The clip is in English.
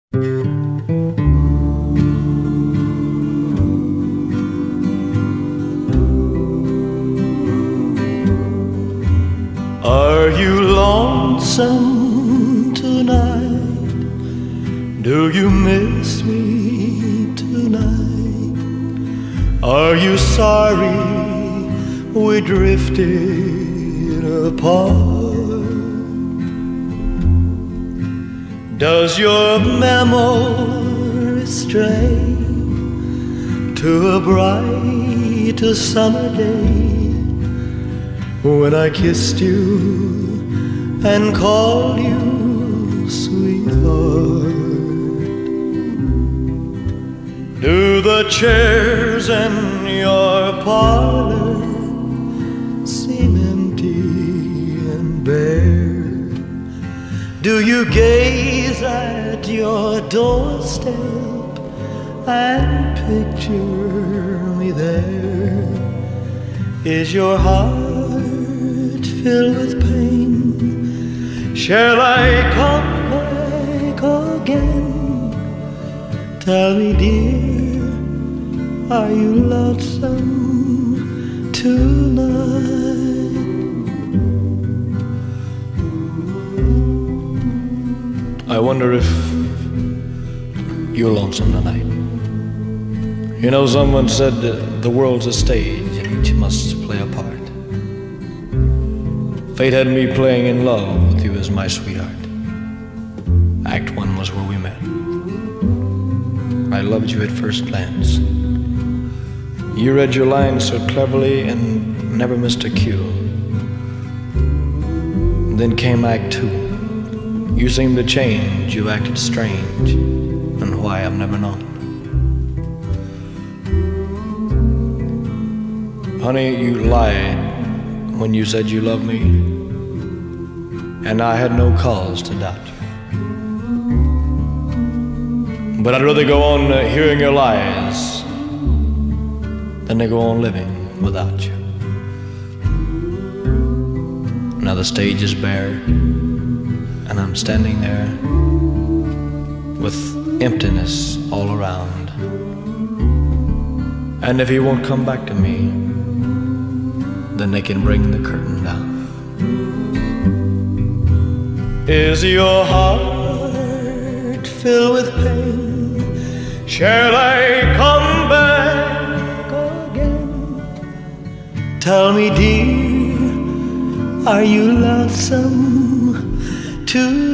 Are you lonesome tonight? Do you miss me tonight? Are you sorry we drifted apart? Does your memory stray to a bright summer day when I kissed you and called you sweetheart? Do the chairs in your parlor seem empty and bare? Do you gaze at your doorstep and picture me there? Is your heart filled with pain? Shall I come back again? Tell me, dear, are you lonesome tonight? I wonder if you're lonesome tonight. You know, someone said the world's a stage and each must play a part. Fate had me playing in love with you as my sweetheart. Act one was where we met. I loved you at first glance. You read your lines so cleverly and never missed a cue. Then came Act two. You seemed to change, you acted strange, and why I've never known. Honey, you lied when you said you loved me, and I had no cause to doubt you. But I'd rather go on hearing your lies than to go on living without you. Now the stage is bare, and I'm standing there with emptiness all around. And if he won't come back to me, then they can bring the curtain down. Is your heart filled with pain? Shall I come back again? Tell me, dear, are you lonesome too?